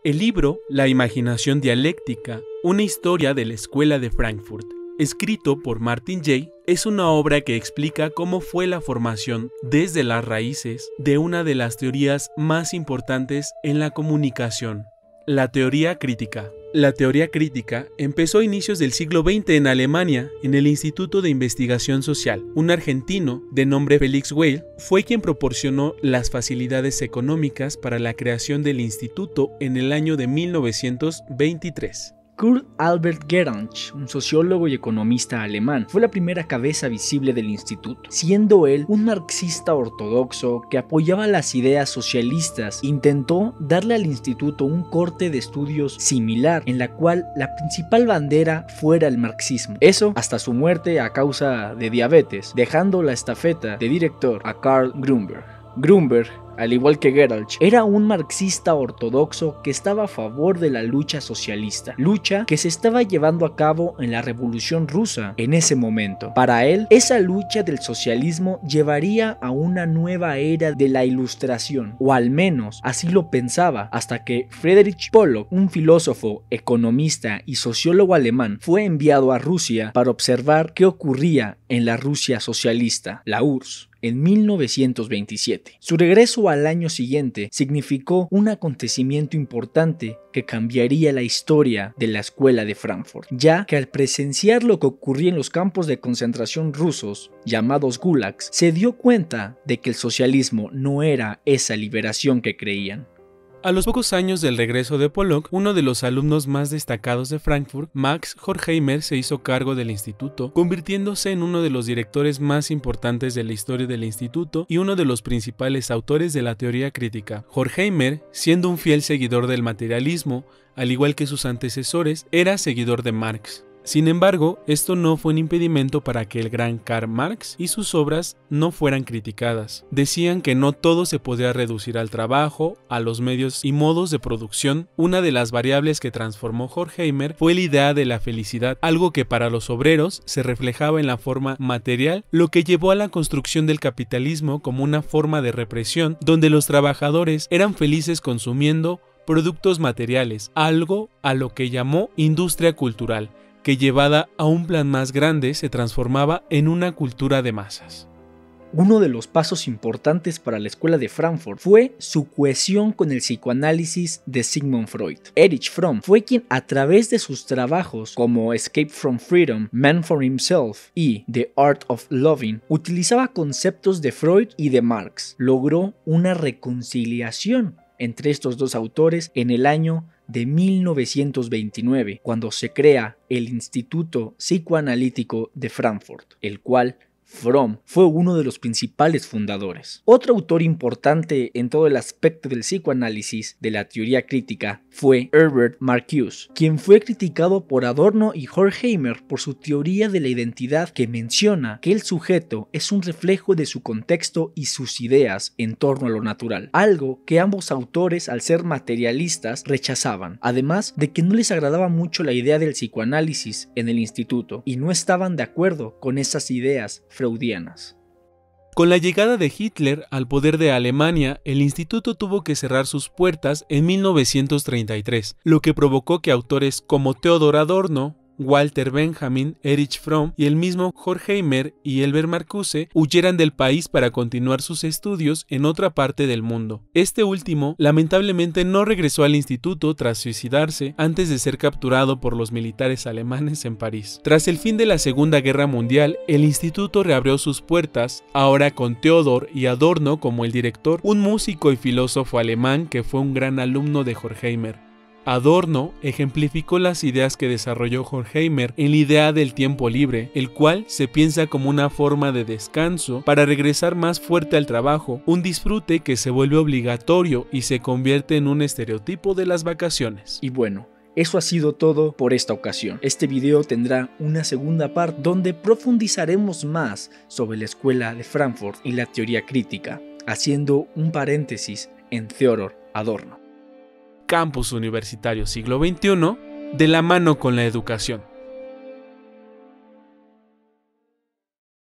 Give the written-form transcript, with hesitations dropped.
El libro La imaginación dialéctica, una historia de la Escuela de Frankfurt, escrito por Martin Jay, es una obra que explica cómo fue la formación desde las raíces de una de las teorías más importantes en la comunicación, la teoría crítica. La teoría crítica empezó a inicios del siglo XX en Alemania, en el Instituto de Investigación Social. Un argentino de nombre Felix Weil fue quien proporcionó las facilidades económicas para la creación del instituto en el año de 1923. Kurt Albert Gedange, un sociólogo y economista alemán, fue la primera cabeza visible del instituto. Siendo él un marxista ortodoxo que apoyaba las ideas socialistas, intentó darle al instituto un corte de estudios similar, en la cual la principal bandera fuera el marxismo. Eso hasta su muerte a causa de diabetes, dejando la estafeta de director a Karl Grünberg. Grünberg, al igual que Gedange, era un marxista ortodoxo que estaba a favor de la lucha socialista, lucha que se estaba llevando a cabo en la Revolución Rusa en ese momento. Para él, esa lucha del socialismo llevaría a una nueva era de la Ilustración, o al menos así lo pensaba, hasta que Friedrich Pollock, un filósofo, economista y sociólogo alemán, fue enviado a Rusia para observar qué ocurría en la Rusia socialista, la URSS, en 1927. Su regreso al año siguiente significó un acontecimiento importante que cambiaría la historia de la Escuela de Frankfurt, ya que al presenciar lo que ocurría en los campos de concentración rusos, llamados gulags, se dio cuenta de que el socialismo no era esa liberación que creían. A los pocos años del regreso de Pollock, uno de los alumnos más destacados de Frankfurt, Max Horkheimer, se hizo cargo del instituto, convirtiéndose en uno de los directores más importantes de la historia del instituto y uno de los principales autores de la teoría crítica. Horkheimer, siendo un fiel seguidor del materialismo, al igual que sus antecesores, era seguidor de Marx. Sin embargo, esto no fue un impedimento para que el gran Karl Marx y sus obras no fueran criticadas. Decían que no todo se podía reducir al trabajo, a los medios y modos de producción. Una de las variables que transformó Horkheimer fue la idea de la felicidad, algo que para los obreros se reflejaba en la forma material, lo que llevó a la construcción del capitalismo como una forma de represión, donde los trabajadores eran felices consumiendo productos materiales, algo a lo que llamó industria cultural, que llevada a un plan más grande se transformaba en una cultura de masas. Uno de los pasos importantes para la Escuela de Frankfurt fue su cohesión con el psicoanálisis de Sigmund Freud. Erich Fromm fue quien, a través de sus trabajos como Escape from Freedom, Man for Himself y The Art of Loving, utilizaba conceptos de Freud y de Marx. Logró una reconciliación entre estos dos autores en el año de 1929, cuando se crea el Instituto Psicoanalítico de Frankfurt, el cual Fromm fue uno de los principales fundadores. Otro autor importante en todo el aspecto del psicoanálisis de la teoría crítica fue Herbert Marcuse, quien fue criticado por Adorno y Horkheimer por su teoría de la identidad, que menciona que el sujeto es un reflejo de su contexto y sus ideas en torno a lo natural, algo que ambos autores, al ser materialistas, rechazaban, además de que no les agradaba mucho la idea del psicoanálisis en el instituto y no estaban de acuerdo con esas ideas freudianas. Con la llegada de Hitler al poder de Alemania, el instituto tuvo que cerrar sus puertas en 1933, lo que provocó que autores como Theodor Adorno, Walter Benjamin, Erich Fromm y el mismo Horkheimer y Herbert Marcuse huyeran del país para continuar sus estudios en otra parte del mundo. Este último lamentablemente no regresó al instituto tras suicidarse antes de ser capturado por los militares alemanes en París. Tras el fin de la Segunda Guerra Mundial, el instituto reabrió sus puertas, ahora con Theodor y Adorno como el director, un músico y filósofo alemán que fue un gran alumno de Horkheimer. Adorno ejemplificó las ideas que desarrolló Horkheimer en la idea del tiempo libre, el cual se piensa como una forma de descanso para regresar más fuerte al trabajo, un disfrute que se vuelve obligatorio y se convierte en un estereotipo de las vacaciones. Y bueno, eso ha sido todo por esta ocasión. Este video tendrá una segunda parte donde profundizaremos más sobre la Escuela de Frankfurt y la teoría crítica, haciendo un paréntesis en Theodor Adorno. Campus Universitario Siglo XXI, de la mano con la educación.